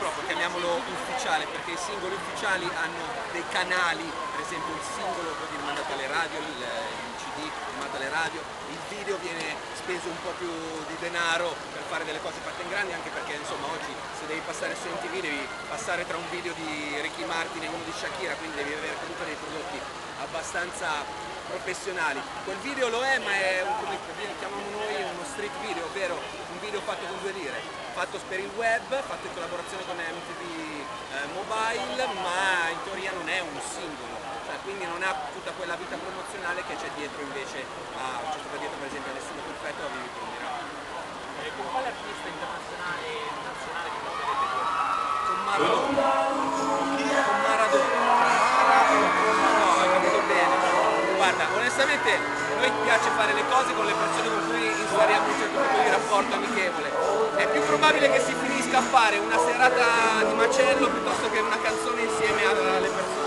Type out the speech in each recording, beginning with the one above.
proprio, chiamiamolo ufficiale, perché i singoli ufficiali hanno dei canali, per esempio il singolo viene mandato alle radio, il CD viene mandato alle radio, il video viene speso un po' più di denaro per fare delle cose fatte in grandi, anche perché insomma oggi se devi passare su MTV devi passare tra un video di Ricky Martin e uno di Shakira, quindi devi avere comunque dei prodotti abbastanza professionali. Quel video lo è, ma è come chiamiamo noi uno street video, ovvero un video fatto con 2 lire, fatto per il web, fatto in collaborazione con MTV Mobile, ma in teoria non è un singolo, cioè, quindi non ha tutta quella vita promozionale che c'è dietro invece a, c'è stata dietro per esempio a Nessuno Perfetto a Vivi con Miracolo. Con quale artista internazionale e nazionale ti piacerebbe collaborare? Con Maradona. Con Maradona. No, hai capito bene. Guarda, onestamente a noi piace fare le cose con le persone con cui instauriamo un certo tipo di rapporto amichevole. È più probabile che si finisca a fare una serata di macello piuttosto che una canzone insieme alle persone.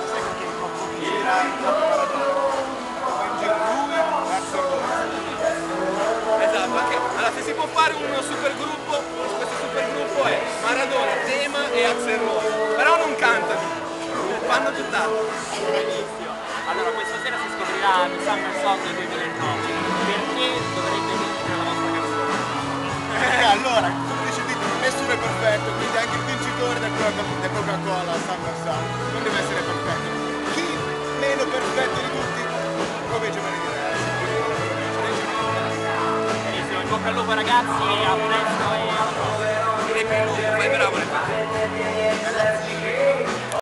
Esatto, anche, allora se si può fare uno supergruppo, questo supergruppo è Maradona, Tema e Axel Rose, però non cantano, fanno tutt'altro. Benissimo. Allora questa sera si scoprirà The Summer Song del 2009, perché dovrebbe vincere la vostra canzone? Allora, come dice il titolo, nessuno è perfetto, quindi anche il vincitore del Coca-Cola Summer Song non deve essere perfetto. Chi meno perfetto di tutti può vincere per Benissimo, in bocca al lupo ragazzi, a presto e alla prossima. Direi più lungo, vai bravo,